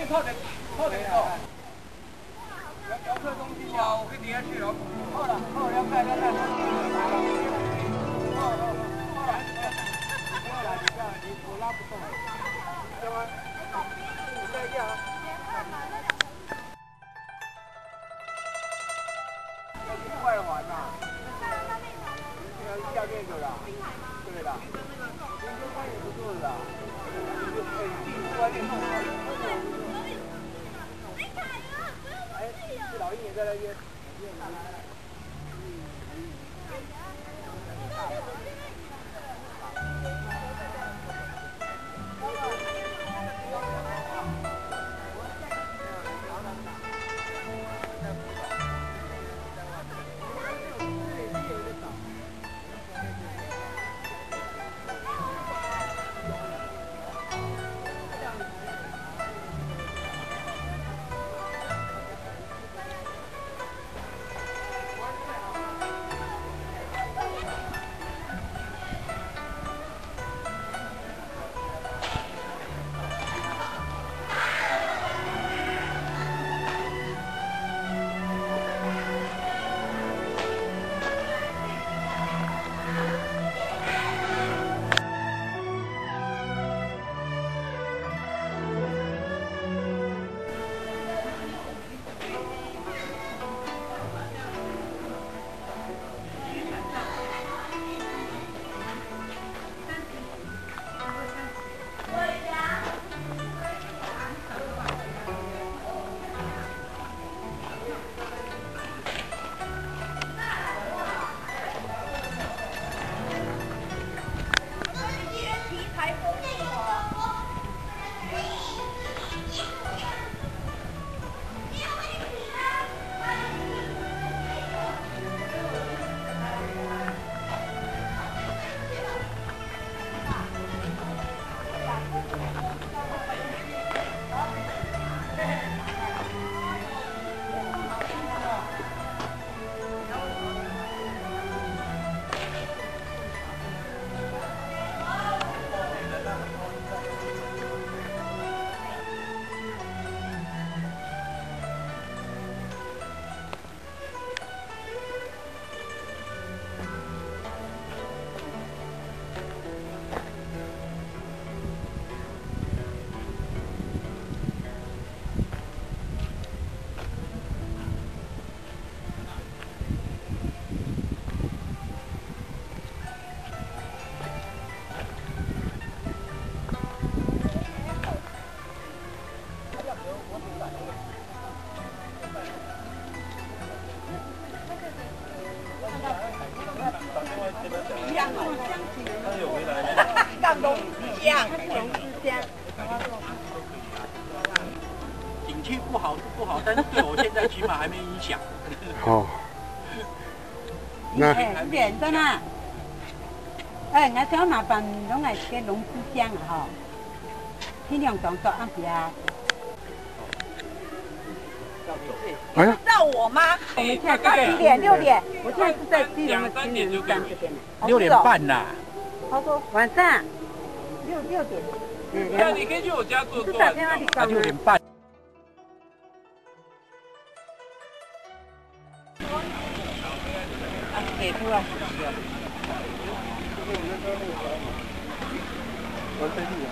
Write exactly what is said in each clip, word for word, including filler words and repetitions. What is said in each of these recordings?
靠点，靠点走。游客中心哦，我跟你下去哦。好了，好，两百，两百。好好好，好了，不要了，你这样你我拉不动。行吗？你再见啊。要去外环呐。要下面的啦。对啦。林中山也不错的啦。哎，第五关也弄好。哎，是老鹰也在那边。 景气不好是不好，但是对我现在起码还没影响。 哦。那。 哎，远的呢。哎，我想麻烦拢系个龙之乡啊，吼，天亮动作安排啊。 哎呀， 到我吗？ 我们现在到几点？六点。 我现在是在基隆的金莲山这边。 六点半啦。 他说晚上六六点。嗯， 那你可以去我家坐坐。 是打电话你讲六点半。 啊，给出来。 我生气啊！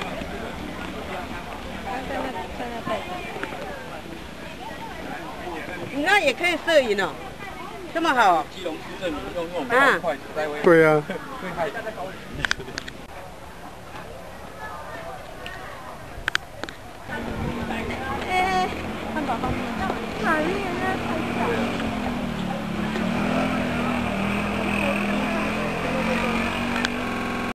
你那也可以摄影哦，这么好。 基隆市政府用那种方块在位。 对呀。 会害。